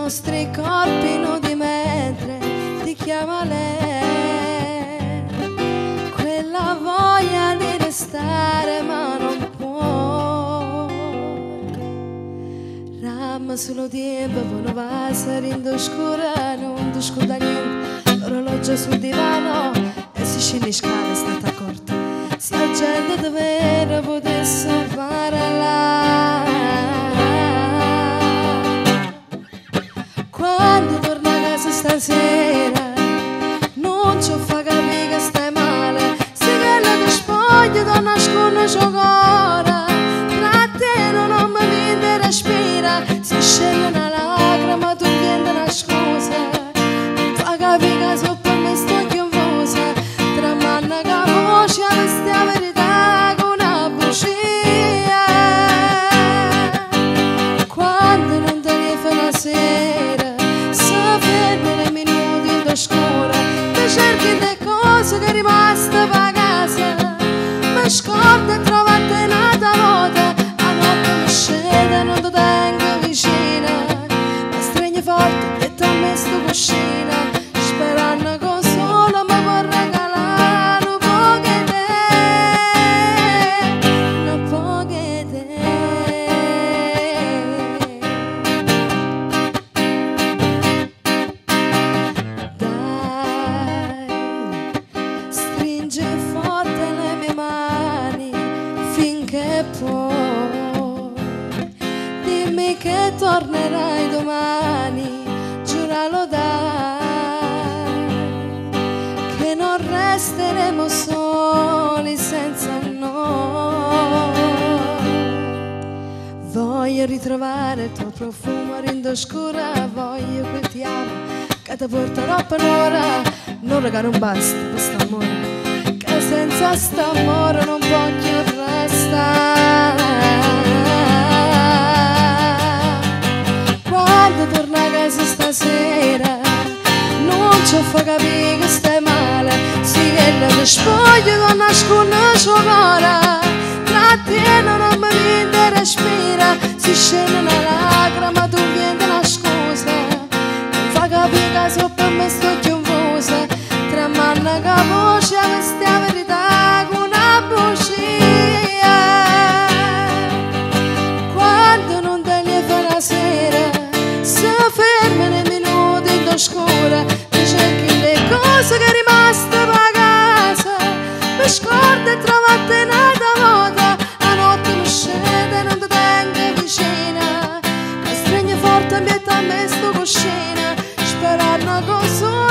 nostri corpi nudi mentre ti chiama lei, quella voglia di restare ma non può. Ramma solo tempo, poi non va salendo oscura, non ti scorda niente, l'orologio sul divano e si scende in scala, è stata corta. Se la gente davvero potesse parlare, quando torna a casa stasera non ci fa capire che stai male. Se quella ti spoglia ti nasconde il suo cuore, tra te non mi viene respira, si scende una lacrima tu vieni una scusa, non fa capire che sopra me sto confusa, tra manna che voce resti la verità con una bugia. Quando non telefona la sera scura, ti cerchi le cose che è rimaste per casa, mi scordo e trovate un'altra volta, a notte mi scende non ti tengo vicina, ma stringi forte e ti ho messo cuscina, sperando che solo mi può regalare un po' che te, un po' che te. Forte le mie mani finché puoi, dimmi che tornerai domani, giuralo dai, che non resteremo soli senza noi. Voglio ritrovare il tuo profumo rindo scura, voglio quel ti amo che ti porterò per un'ora, un'ora che non basta questo amore, senza st'amore non voglio restare. Quando torna a casa stasera non ci fa capire che stai male, si viene ti spoglio con nasconde il suo cuore, tra te non mi viene respira, si scende una lacrima tu vieni una scusa, non fa capire che sopra me sto confusa, tra manna che voce questa verità con una bugia. Quando non telefona la sera si ferma nei minuti d'oscura, ti cerchi le cose che è rimaste per casa, mi scordo e trovate un'altra volta, a notte mi scende e non ti tengo vicina, ma stringi forte e mi a me sto cuscina, sperando che solo